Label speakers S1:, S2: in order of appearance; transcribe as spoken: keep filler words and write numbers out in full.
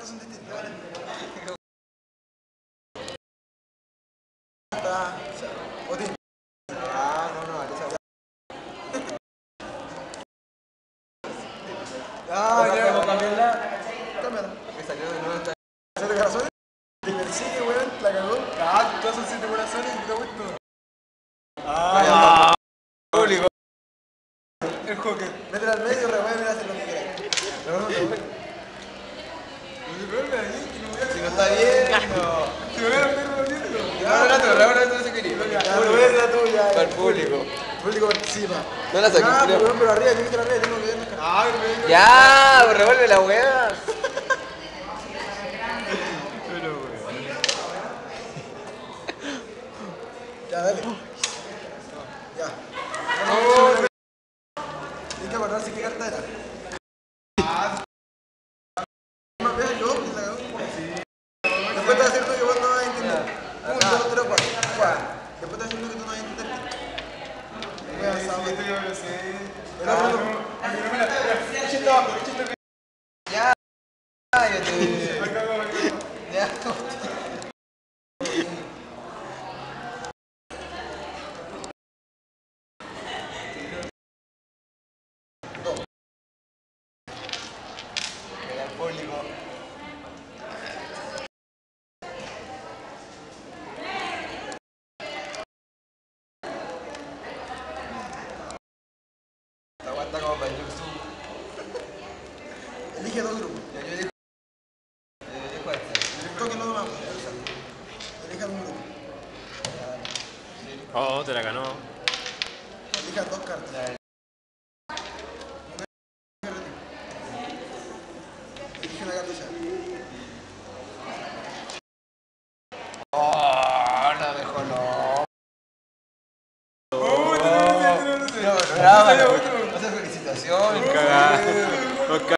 S1: cosas son distintas, ¿vale? Está... Otín. Ah, no, no, vale, esa ya. Ah, ya.
S2: ¿Cómo cambiarla?
S1: Cámbiala.
S2: Que salió de nuevo esta...
S1: ¿Siete corazones? Diversique, weón, la cagó.
S2: Ah, todos son siete corazones y te gusto.
S1: Ah,
S2: Público. El hockey.
S1: métela al medio, revuelve y hace lo que quieras. Revuelve, revuelve.
S2: Si no está bien, no. Si me vieron bien, no viendo. No, no, no, no, no, no se quería.
S1: Ya, no es la tuya.
S2: Para el público.
S1: El público participa.
S2: No la saqué,
S1: Ah,
S2: creo.
S1: pero, pero arriba, tiene que estar arriba, tengo que ver las caras.
S2: Ay, me Ya, pues revuelve la weá. Pero, weón.
S1: Ya, dale. Ya. Tienes que acordarse qué carta era. Más veces yo, y la cagó. Después te vas a hacer tú que vos no vas a entender. Un, dos, tres, cuatro. Cuatro. Después te vas a hacer tú que tú no vas a entender. Muy avanzado. El otro no.
S2: Ya, ya te... Ya. Era el público. Esta weá está como para el YouTube.
S1: Elige dos grupos.
S2: Ya yo digo... Yo digo este.
S1: Toque no tomamos. Elija un grupo.
S3: Oh, te la ganó.
S1: Elija dos cartas. Elige una carta ya.
S2: Oh, no, mejor no.
S1: Uy, no, no, no, no, no, no, no,
S2: No, bravo. Esa felicitación.
S3: Cagada.